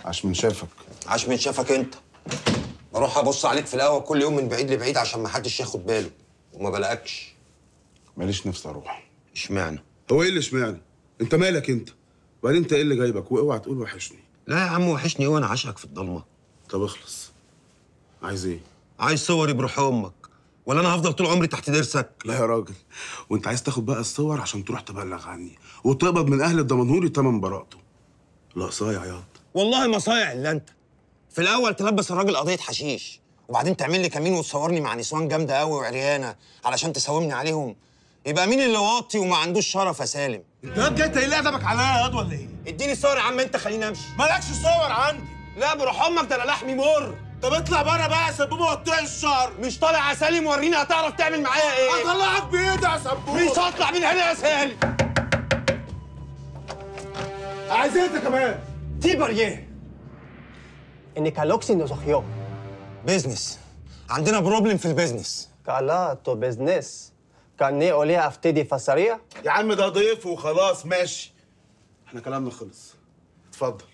عاش من شافك. عاش من شافك انت. بروح ابص عليك في القهوه كل يوم من بعيد لبعيد عشان ما حدش ياخد باله وما بلاقكش. ماليش نفسي اروح. اشمعنى؟ هو ايه اللي اشمعنى؟ انت مالك انت؟ وبعدين انت ايه اللي جايبك؟ واوعى تقول وحشني. لا يا عم وحشني وانا عاشقك في الضلمه. طب اخلص. عايز ايه؟ عايز صوري بروح امك ولا انا هفضل طول عمري تحت ضرسك؟ لا يا راجل، وانت عايز تاخد بقى الصور عشان تروح تبلغ عني وتقبض من اهل الدمنهوري تمن براءته. لا صايع ياض. والله ما صايع الا انت. في الاول تلبس الراجل قضيه حشيش وبعدين تعمل لي كمين وتصورني مع نسوان جامده قوي وعريانه علشان تساومني عليهم. يبقى مين اللي واطي وما عندوش شرف يا سالم؟ انت ياض جاي تقلي ادبك عليا ياض ولا ايه؟ اديني صور يا عم انت خليني امشي. مالكش صور عندي. لا بروح امك ده انا لحمي مر. طب اطلع بره بقى يا سبوبه وقطع الشهر. مش طالع يا سالم وريني هتعرف تعمل معايا ايه. اطلعك بايدي يا سبوبه. مش هطلع من هنا يا سالم. عايز ايه انت كمان؟ تيبريه انيكالوكسي نوزوخيو بيزنس. عندنا بروبلم في البيزنس. كالا تو بيزنس كاني اوليها افتدي فسارية. يا عم ده ضيف وخلاص ماشي. احنا كلامنا خلص. اتفضل.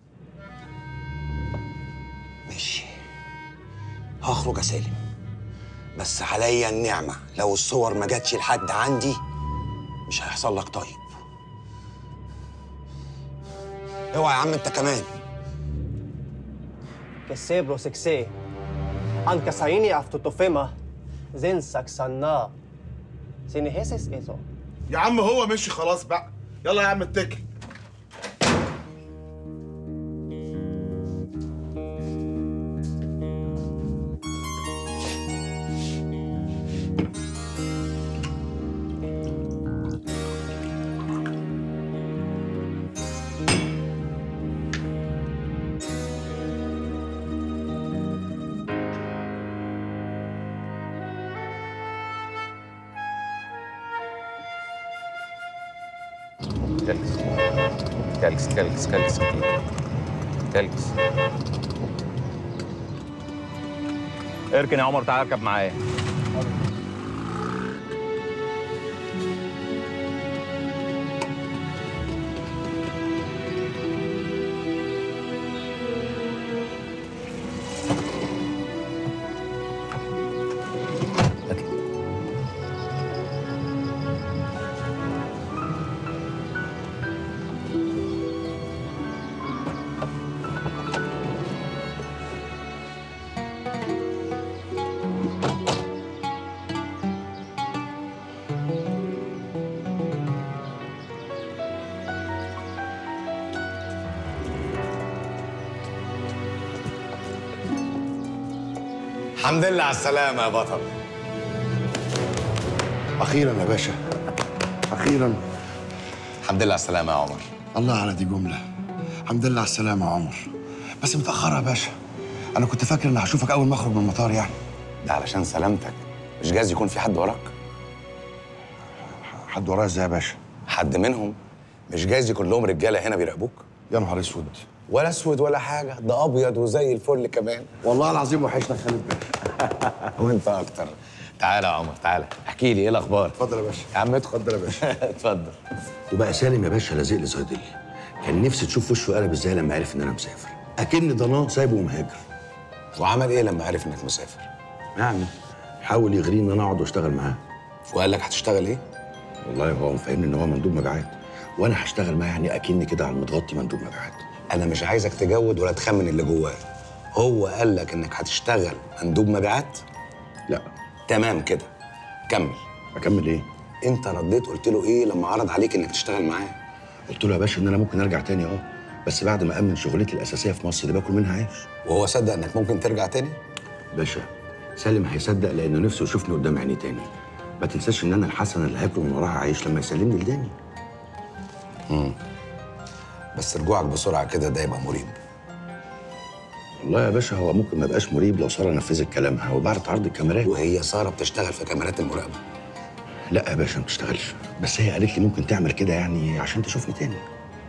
ماشي هخرج يا سالم بس عليا النعمة لو الصور ما جاتش لحد عندي مش هيحصل لك طيب. اوعى يا عم انت كمان. كسيبرو سكسي ان كاسايني افتوتوفيما زين ساكسانا سينيهيسيس ايزو. يا عم هو مشي خلاص بقى. يلا يا عم اتكل. كالكس كالكس. اركن يا عمر، تعال اركب معايا. الحمد لله على السلامة يا بطل. أخيراً يا باشا، أخيراً. الحمد لله على السلامة يا عمر. الله على دي جملة. الحمد لله على السلامة يا عمر. بس متأخرة يا باشا. أنا كنت فاكر إني هشوفك أول ما أخرج من المطار يعني. ده علشان سلامتك، مش جايز يكون في حد وراك. حد ورايا إزاي يا باشا؟ حد منهم، مش جايز يكون لهم رجالة هنا بيراقبوك. يا نهار أسود. ولا اسود ولا حاجة، ده أبيض وزي الفل كمان. والله العظيم وحشنا خالد باشا. وأنت أكتر. تعالى يا عمر تعالى، احكي لي إيه الأخبار؟ اتفضل يا باشا. يا عم ادخل. اتفضل يا باشا. اتفضل. وبقى سالم يا باشا لازق لي صيدلي. كان نفسي تشوف وشه قلب ازاي لما عرف ان انا مسافر. اكن ضناه سايبه ومهاجر. وعمل إيه لما عرف إنك مسافر؟ يعني حاول يغريني ان انا اقعد واشتغل معاه. وقال لك هتشتغل إيه؟ والله هو مفهمني ان هو مندوب مبيعات وانا هشتغل معاه يعني اكني كده على المتغطي مندوب مبيعات. أنا مش عايزك تجود ولا تخمن اللي جواه. هو قال لك إنك هتشتغل مندوب مبيعات؟ لا. تمام كده. كمل. اكمل ايه؟ انت رديت قلت له ايه لما عرض عليك انك تشتغل معاه؟ قلت له يا باشا ان انا ممكن ارجع تاني بس بعد ما امن شغلتي الاساسيه في مصر اللي باكل منها عيش. وهو صدق انك ممكن ترجع تاني؟ باشا سالم هيصدق لانه نفسه يشوفني قدام عيني تاني. ما تنساش ان انا الحسنه اللي هاكل من وراها عيش لما يسلمني لداني. بس رجوعك بسرعه كده ده يبقى مريب. والله يا باشا هو ممكن ما يبقاش مريب لو ساره نفذت كلامها وبعد عرض الكاميرات. وهي ساره بتشتغل في كاميرات المراقبه؟ لا يا باشا ما بتشتغلش، بس هي قالت لي ممكن تعمل كده يعني عشان تشوفني تاني.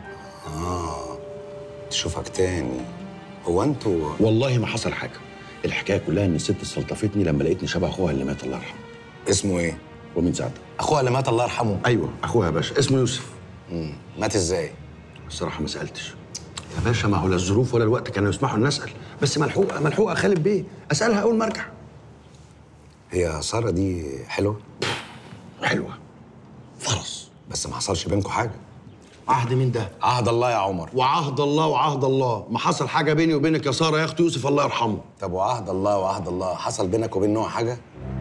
تشوفك تاني. هو انتوا والله ما حصل حاجه. الحكايه كلها ان الست استلطفتني لما لقيتني شبه اخوها اللي مات الله يرحمه. اسمه ايه؟ ومن ساعتها. اخوها اللي مات الله يرحمه؟ ايوه اخوها يا باشا اسمه يوسف. مات ازاي؟ الصراحه ما سالتش. يا باشا ما هو لا الظروف ولا الوقت كانوا يسمحوا ان اسال، بس ملحوقه ملحوقه خالد بيه، اسالها اول ما ارجع. هي ساره دي حلوه؟ حلوه فرص. بس ما حصلش بينكم حاجه. عهد مين ده؟ عهد الله يا عمر. وعهد الله وعهد الله، ما حصل حاجه بيني وبينك يا ساره يا اخت يوسف الله يرحمه. طب وعهد الله وعهد الله، حصل بينك وبين نوع حاجه؟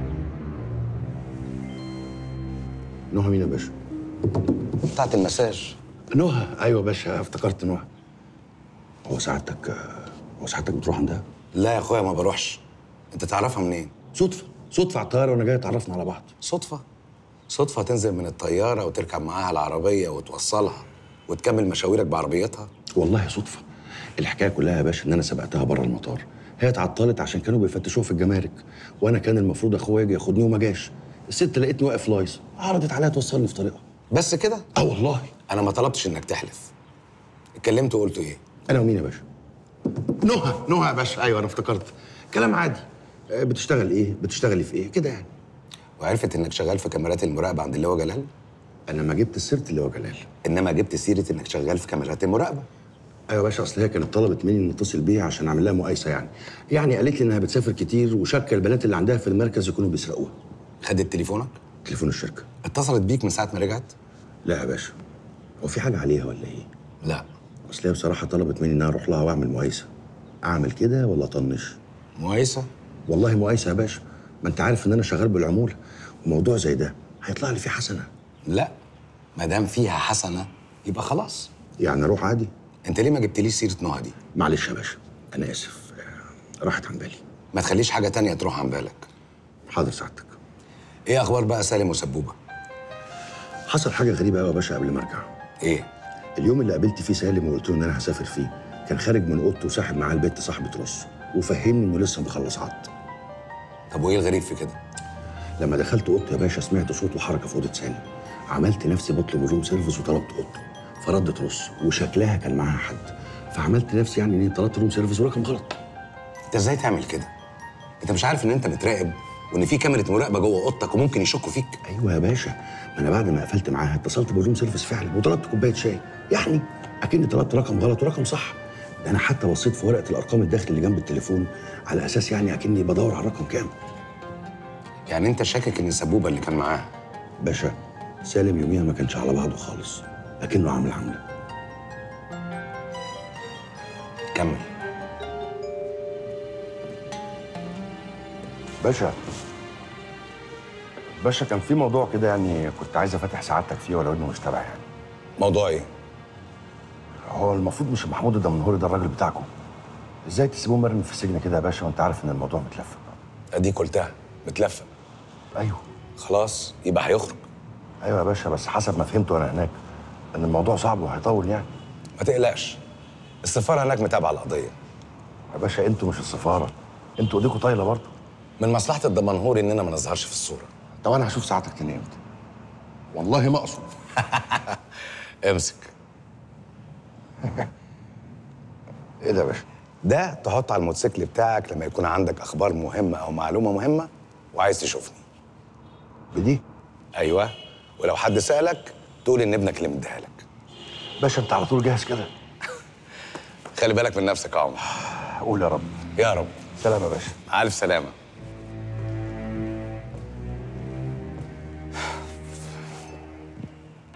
نهى مين يا باشا؟ بتاعت المساج. نهى ايوه يا باشا، افتكرت نهى. هو سعادتك بتروح عندها؟ لا يا اخويا ما بروحش. انت تعرفها منين؟ صدفه على الطياره وانا جاي اتعرفنا على بعض. صدفه تنزل من الطياره وتركب معاها العربيه وتوصلها وتكمل مشاويرك بعربيتها؟ والله صدفه. الحكايه كلها يا باشا ان انا سبقتها بره المطار، هي اتعطلت عشان كانوا بيفتشوها في الجمارك، وانا كان المفروض اخويا يجي ياخدني وما جاش. الست لقيتني واقف لايص، عرضت عليها توصلني في طريقها. بس كده؟ والله. انا ما طلبتش انك تحلف. اتكلمت وقلت ايه؟ انا ومين يا باشا؟ نهى يا باشا، ايوه انا افتكرت. كلام عادي. بتشتغل ايه؟ بتشتغلي في ايه؟ كده يعني. وعرفت انك شغال في كاميرات المراقبه عند اللواء جلال؟ انا ما جبت سيره اللي هو جلال، انما جبت سيره انك شغال في كاميرات المراقبه. ايوه يا باشا، اصل هي كانت طلبت مني ان اتصل بيها عشان اعمل لها مقايسه يعني قالت لي انها بتسافر كتير وشاكه البنات اللي عندها في المركز يكونوا بيسرقوها. خدت تليفونك؟ تليفون الشركه. اتصلت بيك من ساعه ما رجعت؟ لا يا باشا. هو في حاجه عليها ولا ايه؟ لا. اصل هي بصراحه طلبت مني ان انا اروح لها واعمل مقايسه. اعمل كده ولا اطنش؟ مقايسه؟ والله مقايسه يا باشا، ما انت عارف ان انا شغال بالعموله، وموضوع زي ده هيطلع لي فيه حسنه. لا، ما دام فيها حسنه يبقى خلاص. يعني اروح عادي؟ انت ليه ما جبتليش سيره نهى دي؟ معلش يا باشا، انا اسف، راحت عن بالي. ما تخليش حاجه تانية تروح عن بالك. حاضر سعادتك. ايه اخبار بقى سالم وسبوبه؟ حصل حاجه غريبه قوي يا باشا قبل ما ارجع. ايه؟ اليوم اللي قابلت فيه سالم وقلت له ان انا هسافر فيه، كان خارج من اوضته وساحب معاه البت صاحبه رص، وفهمني انه لسه مخلص عقد. طب وايه الغريب في كده؟ لما دخلت اوضته يا باشا سمعت صوت وحركه في اوضه سالم، عملت نفسي بطلب الروم سيرفيس وطلبت اوضته، فردت رص وشكلها كان معاها حد، فعملت نفسي يعني اني طلبت روم سيرفيس ورقم غلط. انت ازاي تعمل كده؟ انت مش عارف ان انت متراقب وان في كاميرا مراقبه جوه اوضتك وممكن يشكوا فيك؟ ايوه يا باشا، ما انا بعد ما قفلت معاها اتصلت بالروم سيرفيس فعلا وطلبت كوبايه شاي، يعني اكني طلبت رقم غلط ورقم صح. ده انا حتى بصيت في ورقه الارقام الداخل اللي جنب التليفون على اساس يعني اكني بدور على الرقم كام. يعني انت شاكك ان سبوبه اللي كان معاها؟ باشا سالم يوميها ما كانش على بعضه خالص، اكنه عامل عامله. كمل. باشا كان في موضوع كده يعني كنت عايز افتح سعادتك فيه ولو انه مش تبعي يعني. موضوع ايه؟ هو المفروض مش محمود الدمنهوري ده الراجل بتاعكم؟ ازاي تسيبوه مرمي في السجن كده يا باشا وانت عارف ان الموضوع متلفق؟ اديك قلتها متلفق. ايوه. خلاص يبقى هيخرج. ايوه يا باشا، بس حسب ما فهمت وانا هناك ان الموضوع صعب وهيطول يعني. ما تقلقش، السفاره هناك متابعه القضيه. يا باشا انتوا مش السفاره، انتوا ايديكوا طايله برضه. من مصلحه الدمنهوري اننا ما نظهرش في الصوره. طب انا هشوف ساعتك تاني امتى؟ والله ما اقصد. امسك. ايه ده يا باشا؟ ده تحط على الموتوسيكل بتاعك لما يكون عندك اخبار مهمه او معلومه مهمه وعايز تشوفني. بدي؟ ايوه، ولو حد سالك تقول ان ابنك اللي مديها لك. باشا انت على طول جاهز كده. خلي بالك من نفسك يا عمر. قول يا رب. يا رب. سلام يا باشا. مع الف سلامه.